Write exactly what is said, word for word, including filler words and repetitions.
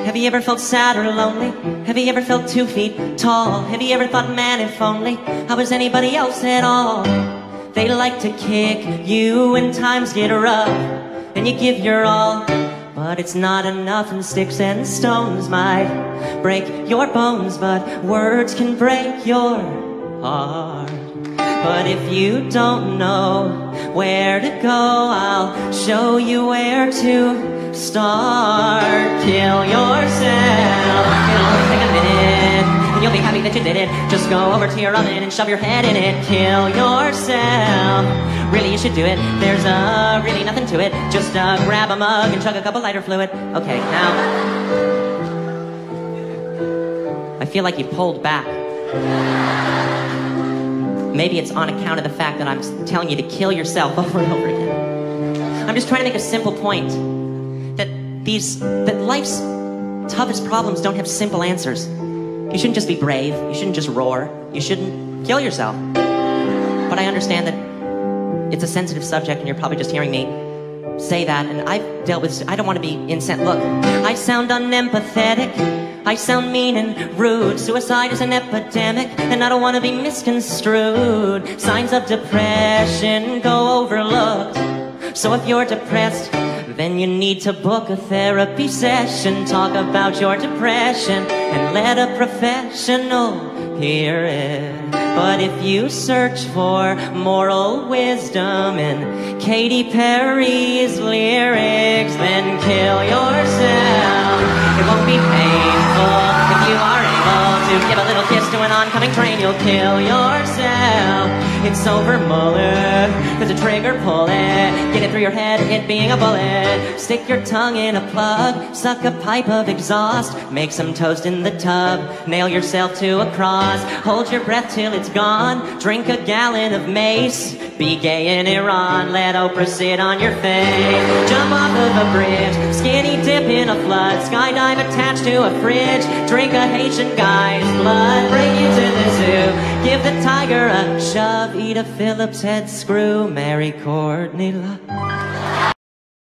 Have you ever felt sad or lonely? Have you ever felt two feet tall? Have you ever thought, man, if only I was anybody else at all? They like to kick you when times get rough, and you give your all, but it's not enough, and sticks and stones might break your bones, but words can break your heart. But if you don't know where to go, I'll show you where to start. Kill yourself. It'll only take a minute, and you'll be happy that you did it. Just go over to your oven and shove your head in it. Kill yourself. Really, you should do it. There's uh, really nothing to it. Just uh, grab a mug and chug a cup of lighter fluid. Okay, now I feel like you pulled back. Maybe it's on account of the fact that I'm telling you to kill yourself over and over again. I'm just trying to make a simple point. That these, that life's toughest problems don't have simple answers. You shouldn't just be brave. You shouldn't just roar. You shouldn't kill yourself. But I understand that it's a sensitive subject, and you're probably just hearing me say that, and I've dealt with, I don't want to be incensed. Look, I sound unempathetic. I sound mean and rude. Suicide is an epidemic, and I don't want to be misconstrued. Signs of depression go overlooked. So if you're depressed, then you need to book a therapy session. Talk about your depression and let a professional hear it. But if you search for moral wisdom in Katy Perry's lyrics, then kill yourself. It won't be painful if you are able to give a little kiss to an oncoming train. You'll kill yourself. It's over, Mueller. There's a trigger, pull it. Get it through your head, it being a bullet. Stick your tongue in a plug. Suck a pipe of exhaust. Make some toast in the tub. Nail yourself to a cross. Hold your breath till it's gone. Drink a gallon of mace. Be gay in Iran. Let Oprah sit on your face. Jump off of a bridge. Skinny dip in a flood. Skydive attached to a fridge. Drink a Haitian guy's blood. Bring you to the zoo. Give the tiger a shove. Eat a Phillips head screw. Marry Courtney Love.